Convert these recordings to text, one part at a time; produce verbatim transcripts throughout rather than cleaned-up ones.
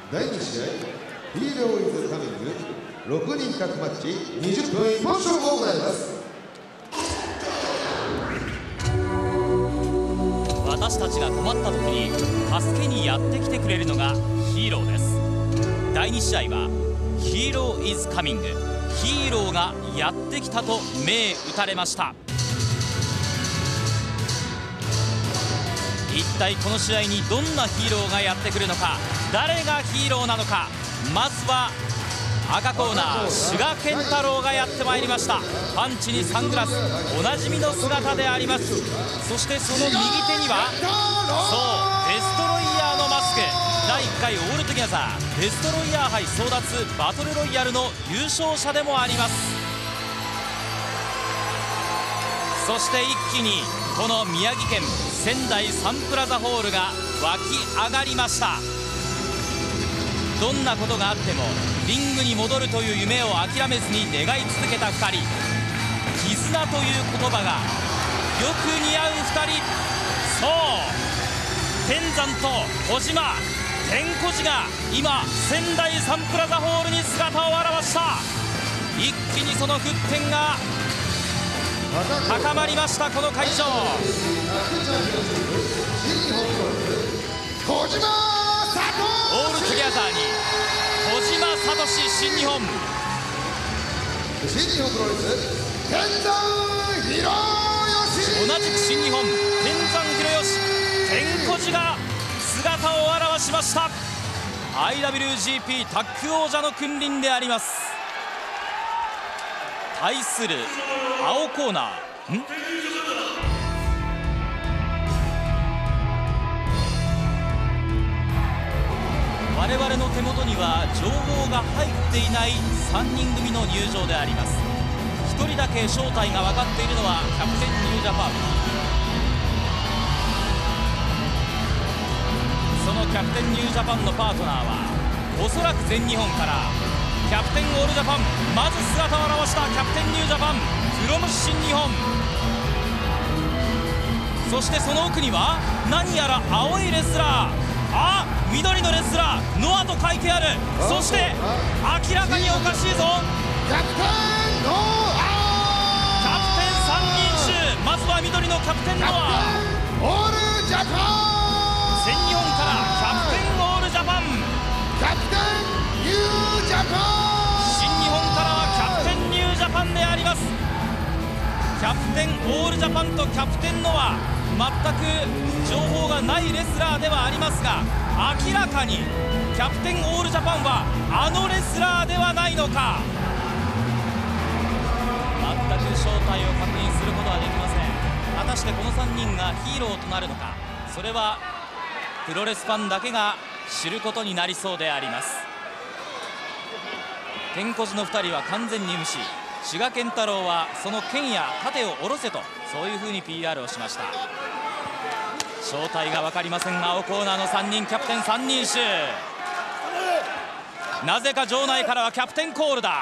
だいに試合ヒーローイズカミングろくにんタッグマッチにじゅっぷん一本勝負を行います。 私たちが困った時に助けにやってきてくれるのがヒーローです。だいに試合はヒーローイズカミング、ヒーローがやってきたと銘打たれました。一体この試合にどんなヒーローがやってくるのか、誰がヒーローなのか。まずは赤コーナー志賀健太郎がやってまいりました。パンチにサングラス、おなじみの姿であります。そしてその右手にはそうデストロイヤーのマスク。だいいっかいオールトギャザーデストロイヤー杯争奪バトルロイヤルの優勝者でもあります。そして一気にこの宮城県仙台サンプラザホールが湧き上がりました。どんなことがあってもリングに戻るという夢を諦めずに願い続けたふたり、絆という言葉がよく似合うふたり。そう天山と小島、天小路が今仙台サンプラザホールに姿を現した。一気にその沸点が高まりました。この会場小島オールトゥギャザーに小島聡新日本新日本プロレス天山広同じく新日本天山広義天小路が姿を現しました。 アイダブリュージーピー タッグ王者の君臨であります。対する青コーナーん我々の手元には情報が入っていないさんにん組の入場であります。ひとりだけ正体が分かっているのはキャプテンニュージャパン。そのキャプテンニュージャパンのパートナーはおそらく全日本からキャプテンオールジャパン、まず姿を現したキャプテンニュージャパンフロム新日本。そしてその奥には何やら青いレスラー、あ、緑のレスラーノアと書いてある。そして明らかにおかしいぞ、 キャプテンノアキャプテンさんにん衆。まずは緑のキャプテンノアオールジャパン、 全日本からキャプテンオールジャパン、 キャプテンニュージャパン、 新日本からはキャプテンニュージャパンであります。キャプテンオールジャパンとキャプテンノア、全く情報がないレスラーではありますが、明らかにキャプテンオールジャパンはあのレスラーではないのか。全く正体を確認することはできません。果たしてこのさんにんがヒーローとなるのか、それはプロレスファンだけが知ることになりそうであります。天小路のふたりは完全に無視、志賀健太郎はその剣や盾を下ろせと、そういうふうに ピーアール をしました。正体が分かりませんが青コーナーのさんにんキャプテンさんにん衆、なぜか場内からはキャプテンコールだ。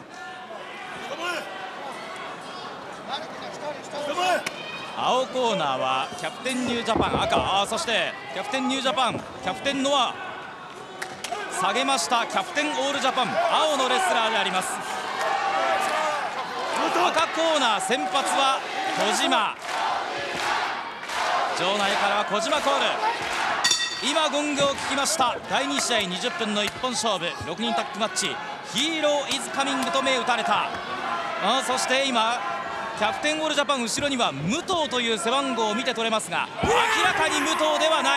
青コーナーはキャプテンニュージャパン赤、あ、そしてキャプテンニュージャパンキャプテンノア下げました。キャプテンオールジャパン青のレスラーであります。赤コーナー先発は小島、場内からは小島コール。今ゴングを聞きました。だいに試合にじゅっぷんの一本勝負ろくにんタッグマッチ、ヒーローイズカミングと銘打たれた。あ、そして今キャプテンオールジャパン後ろには武藤という背番号を見て取れますが、明らかに武藤ではない。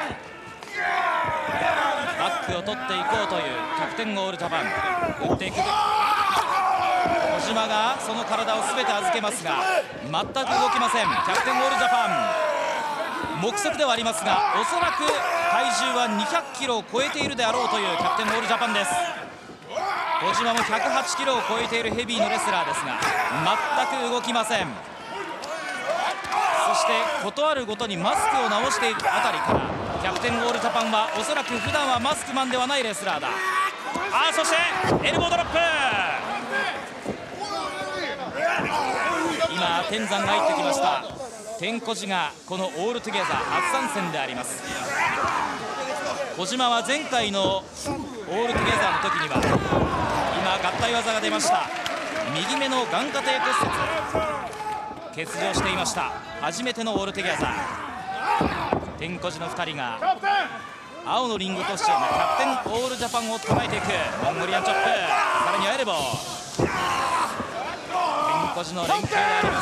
バックを取っていこうというキャプテンオールジャパン、打っていく小島がその体を全て預けますが全く動きません。キャプテンオールジャパン目測ではありますが、おそらく体重はにひゃっキロを超えているであろうというキャプテンオールジャパンです。小島もひゃくはちキロを超えているヘビーのレスラーですが全く動きません。そして事あるごとにマスクを直しているあたりからキャプテンオールジャパンはおそらく普段はマスクマンではないレスラーだ。あ、そしてエルボードロップ、今天山が入ってきました。天小路がこのオールトゥゲザー初参戦であります。 小島は前回のオールトゥゲザーの時には今合体技が出ました。右目の眼下底骨折欠場していました。初めてのオールトゥゲザー。天小路のふたりが青のリングコスチュームキャプテンオールジャパンを捉えていく。モンゴリアンチョップ、さらにはエルボー。天小路の連携であります。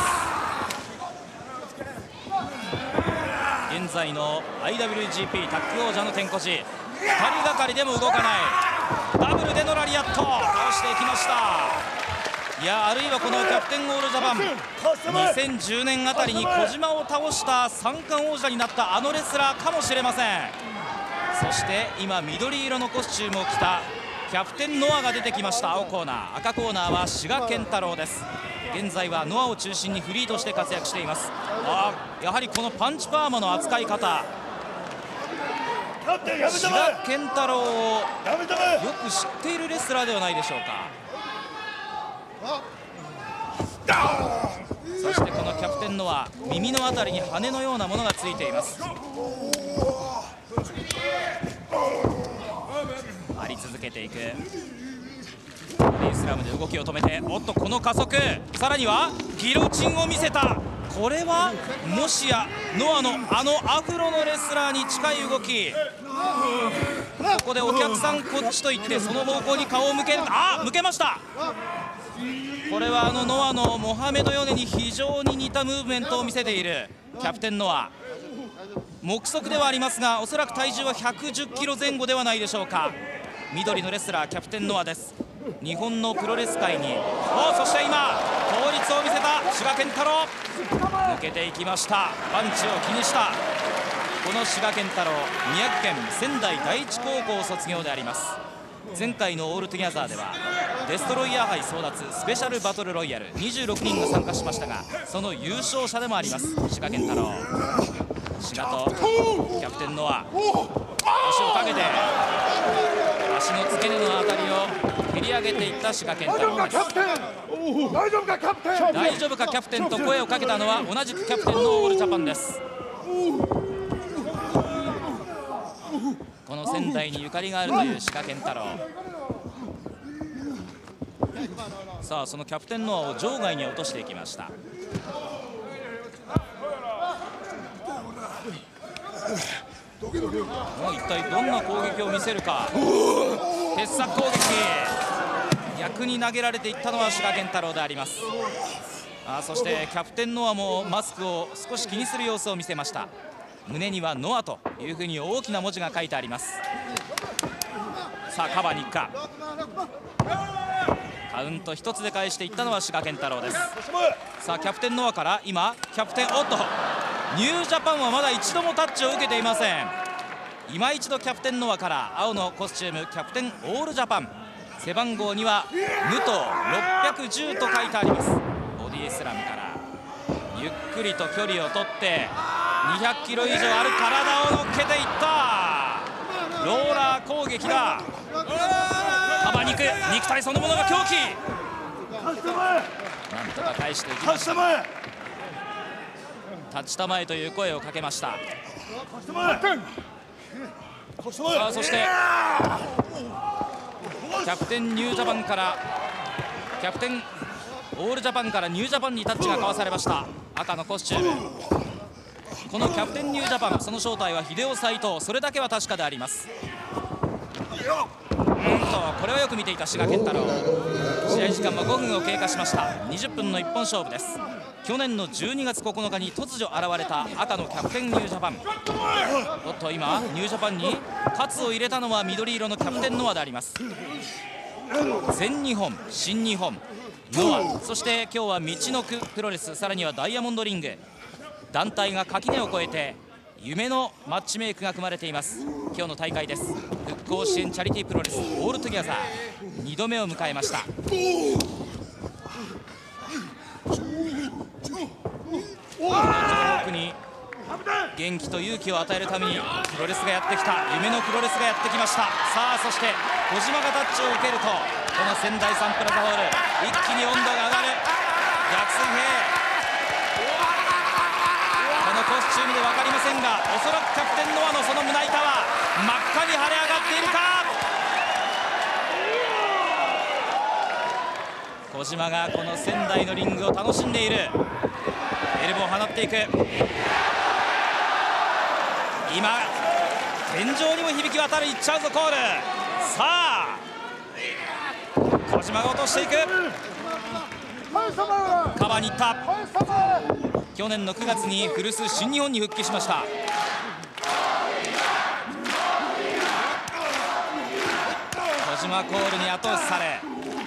現在の アイダブリュージーピー タッグ王者の天小路、ふたりがかりでも動かない。ダブルでのラリアット倒していきました。いや、あるいはこのキャプテンオールジャパンにせんじゅうねんあたりに小島を倒した三冠王者になったあのレスラーかもしれません。そして今緑色のコスチュームを着たキャプテンノアが出てきました。青コーナー、赤コーナーは志賀健太郎です。現在はノアを中心にフリーとして活躍しています。あ、やはりこのパンチパーマの扱い方、志賀健太郎をよく知っているレスラーではないでしょうか。そしてこのキャプテンノア、耳のあたりに羽のようなものがついています。張り続けていく。ボディスラムで動きを止めて、おっとこの加速、さらにはギロチンを見せた。これはもしやノアのあのアフロのレスラーに近い動き。ここでお客さんこっちと言ってその方向に顔を向ける。あ、向けました。これはあのノアのモハメド・ヨネに非常に似たムーブメントを見せているキャプテンノア。目測ではありますが、おそらく体重はひゃくじゅっキロぜん後ではないでしょうか。緑のレスラーキャプテンノアです。日本のプロレス界に、お、そして今倒立を見せた志賀健太郎、抜けていきました。パンチを気にしたこの志賀健太郎、宮城県仙台第一高校卒業であります。前回のオールトゥギャザーではデストロイヤー杯争奪スペシャルバトルロイヤルにじゅうろくにんが参加しましたが、その優勝者でもあります志賀健太郎。志賀とキャプテンノア、足をかけて足の付け根のあたりを蹴り上げていった志賀健太郎です。大丈夫かキャプテン、大丈夫かキャプテンと声をかけたのは同じくキャプテンのオールジャパンです。この仙台にゆかりがあるという志賀健太郎。さあ、そのキャプテンノアを場外に落としていきました。もう一体どんな攻撃を見せるか。傑作攻撃、逆に投げられていったのは志賀健太郎であります。あ、そしてキャプテンノアもマスクを少し気にする様子を見せました。胸にはノアというふうに大きな文字が書いてあります。さあ、カバーに行くか。カウント一つで返していったのは志賀健太郎です。さあ、キャプテンノアから今キャプテン、おっとニュージャパンはまだ一度もタッチを受けていません。今一度キャプテンノアから青のコスチュームキャプテンオールジャパン、背番号には武藤ろっぴゃくじゅうと書いてあります。ボディスラムからゆっくりと距離を取ってにひゃくキロ以上ある体を乗っけていった。ローラー攻撃だ。幅肉、肉体そのものが狂気。なんとか返していきました。立ちたまえという声をかけました。さあ、そしてキャプテンニュージャパンからキャプテンオールジャパンからニュージャパンにタッチが交わされました。赤のコスチューム、このキャプテンニュージャパン、その正体は秀夫斎藤、それだけは確かであります。うんとこれはよく見ていた志賀健太郎。試合時間はごふんを経過しました。にじゅっぷんのいっぽん勝負です。去年のじゅうにがつここのかに突如現れた赤のキャプテンニュージャパン。おっと今ニュージャパンに喝を入れたのは緑色のキャプテンノアであります。全日本、新日本、ノア、そして今日はみちのくプロレス、さらにはダイヤモンドリング、団体が垣根を越えて夢のマッチメイクが組まれています。今日の大会です。復興支援チャリティープロレスオールトゥギャザーにどめを迎えました。奥に元気と勇気を与えるためにプロレスがやってきた、夢のプロレスがやってきました。さあ、そして小島がタッチを受けるとこの仙台サンプラザホール一気に温度が上がる。逆水平、このコスチュームで分かりませんが、おそらくキャプテンノアのその胸板は真っ赤に腫れ上がっているか。小島がこの仙台のリングを楽しんでいる。エルボーを放っていく。今天井にも響き渡るいっちゃうぞコール。さあ小島が落としていく。カバーに行った。去年のくがつに古巣新日本に復帰しました。小島コールに後押しされ、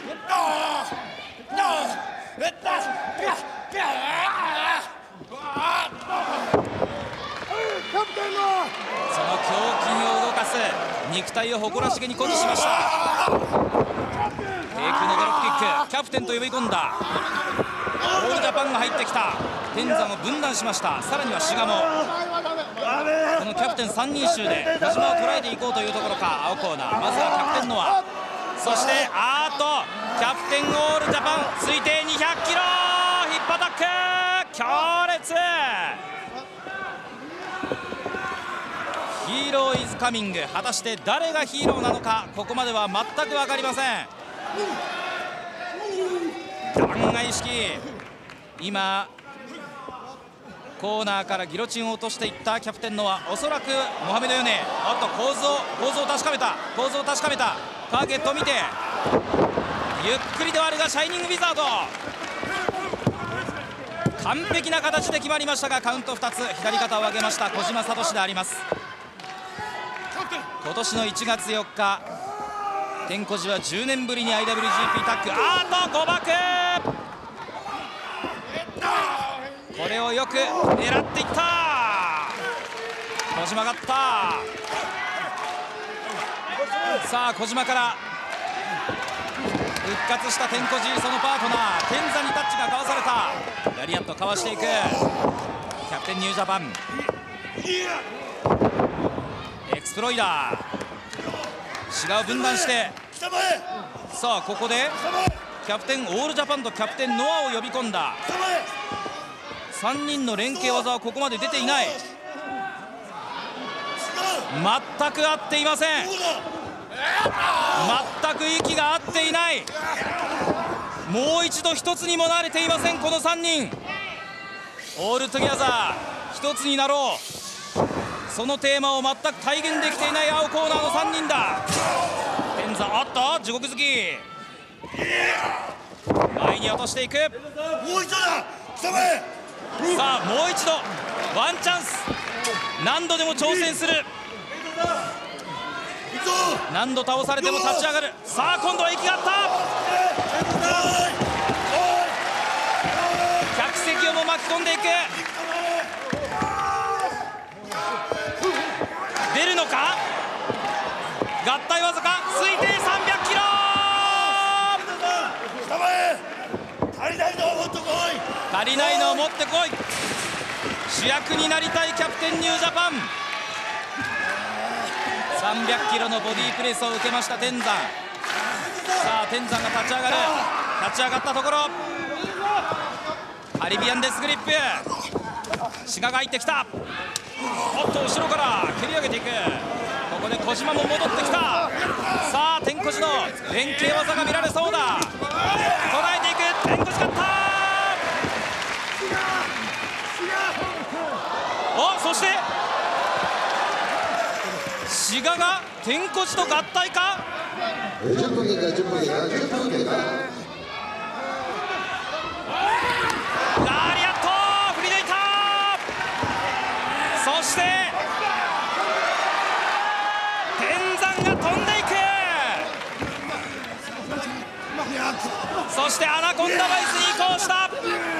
その胸筋を動かす肉体を誇らしげに誇示しました。低空のドロップキック、キャプテンと呼び込んだ。オールジャパンが入ってきた。天山を分断しました。さらには志賀もこのキャプテンさんにん衆で小島を捉えていこうというところか。青コーナー、まずはキャプテンノア、そしてあーっとキャプテンオールジャパン推定にひゃっキロヒップアタック強烈。ヒーローイズカミング。果たして誰がヒーローなのか、ここまでは全く分かりません。弾劾式、今コーナーからギロチンを落としていったキャプテンのはおそらくモハメド・ヨネ。おっと構造構造を確かめた構造を確かめたターゲットを見てゆっくりではあるがシャイニングウィザード、完璧な形で決まりましたがカウントふたつ。左肩を上げました小島聡であります。今年のいちがつよっか、天小路はじゅうねんぶりに アイダブリュージーピー タッグ。あーっと誤爆、これをよく狙っていった。小島がった。さあ小島から復活した天小路、そのパートナー天山にタッチがかわされた。ラリアットかわしていくキャプテンニュージャパン。エクスプロイダー、志賀を分断して、さあここでキャプテンオールジャパンとキャプテンノアを呼び込んだ。さんにんの連携技はここまで出ていない。全く合っていません。全く息が合っていない。もう一度一つにもなれていませんこのさんにん。オールトゥギャザー、一つになろう、そのテーマを全く体現できていない青コーナーのさんにんだ。天山、あっと地獄好き、前に落としていく。 もう一度だ、さあもう一度ワンチャンス、何度でも挑戦する。何度倒されても立ち上がる。さあ今度は息が合った。客席をも巻き込んでいく。出るのか、合体技か。推定さんびゃっキロ。 足りないのを持ってこい。 足りないのを持ってこい。主役になりたいキャプテンニュージャパン。さんびゃっキロのボディープレスを受けました天山。さあ天山が立ち上がる。立ち上がったところカリビアンデスグリップ。志賀が入ってきた。おっと後ろから蹴り上げていく。ここで小島も戻ってきた。さあ天小路の連携技が見られそうだ。捉えていく。天小路勝った。おそして志賀が天小路と合体か。 じゅっぷん経過、じゅっぷん経過、じゅっぷん経過。 ラリアット振り抜いた。そして天山が飛んでいく。そしてアナコンダバイスに移行した。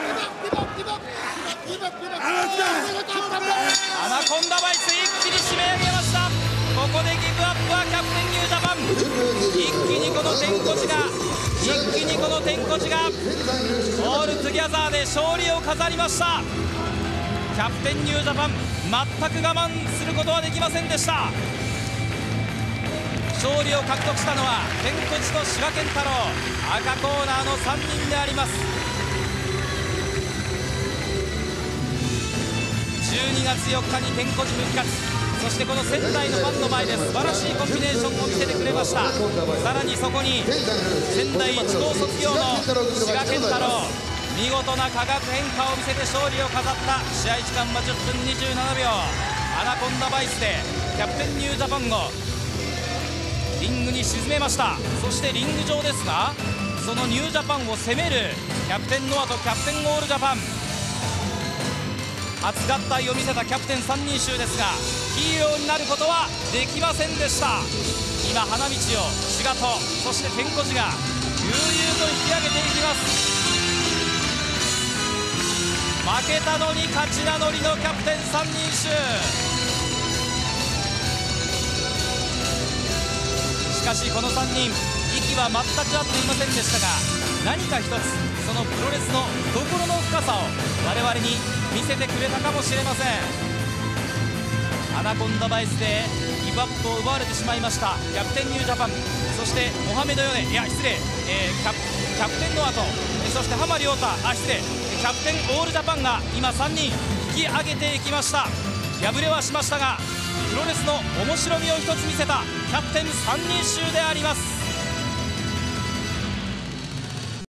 アナコンダバイス一気に締め上げました。ここでギブアップはキャプテンニュージャパン。一気にこの天小路が一気にこの天小路がオールトゥギャザーで勝利を飾りました。キャプテンニュージャパン全く我慢することはできませんでした。勝利を獲得したのは天小路と志賀健太郎、赤コーナーのさんにんであります。じゅうにがつよっかに天小路復活、そそしてこの仙台のファンの前で素晴らしいコンビネーションを見せてくれました。さらにそこに仙台一高卒業の志賀健太郎、見事な化学変化を見せて勝利を飾った。試合時間はじゅっぷんにじゅうななびょう。アナコンダバイスでキャプテンニュージャパンをリングに沈めました。そしてリング上ですが、そのニュージャパンを攻めるキャプテンノアとキャプテンオールジャパン、初合体を見せたキャプテンさんにん衆ですが、ヒーローになることはできませんでした。今花道を志賀とそして天小路が悠々と引き上げていきます。負けたのに勝ち名乗りのキャプテンさんにん衆。しかしこのさんにん、息は全く合っていませんでしたが、何か一つそのプロレスの懐の深さを我々に見せてくれたかもしれません。アナコンダバイスでギブアップを奪われてしまいましたキャプテンニュージャパン、そしてモハメド・ヨネ、いや失礼、えー、キャプキャプテンノアと、そして浜亮太、あ失礼キャプテンオールジャパンが今さんにん引き上げていきました。敗れはしましたがプロレスの面白みを一つ見せたキャプテンさんにん衆であります。